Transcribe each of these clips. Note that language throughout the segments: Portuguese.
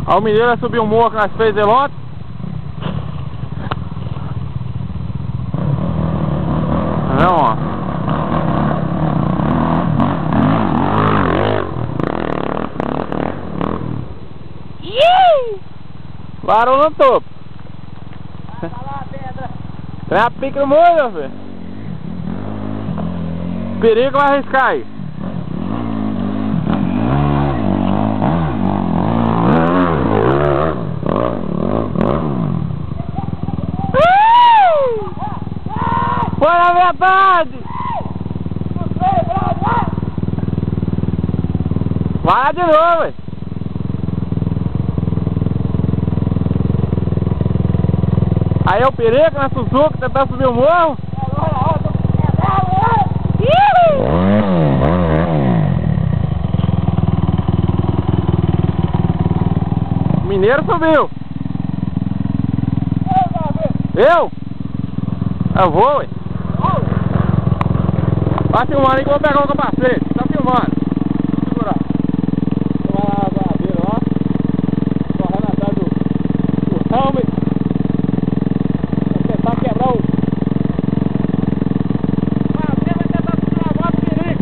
Ó, o mineiro vai subir um morro que nós fez de ontem. Não, ó. Parou no topo. Tem a pica no molho, velho. Perigo vai arriscar aí. Foi na verdade! Vai lá de novo, velho. Aí é o perigo na Suzuki tentando subir o morro. O mineiro subiu. Eu? Eu vou, ué. Vai filmando aí que eu vou pegar o capacete. Tá filmando. Segura. Vai lá na beira lá. Correndo atrás do helmet. Vai tentar quebrar o... Vai tentar subir uma moto perigo.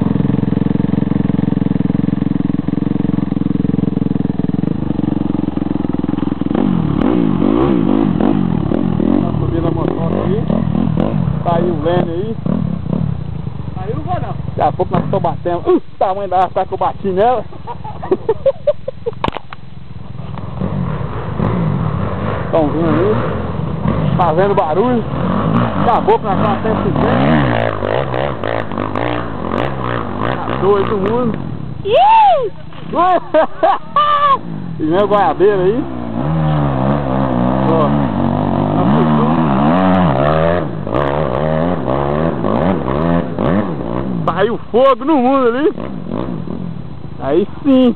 Tá subindo a motoca aí. Tá aí o Lênin aí. Aí não vou não. Daqui a pouco nós estamos batendo. O tamanho da asa que eu bati nela. Estão vindo aí. Fazendo barulho. Acabou que nós estamos até se doido todo mundo. E meu goiabeiro aí. Ó. Saiu fogo no mundo ali. Aí sim.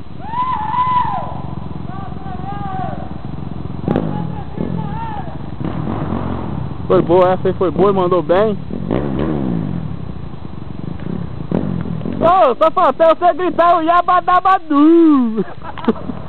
Foi boa, essa aí foi boa e mandou bem. Ô, só faltou você gritar o Yabadabadu.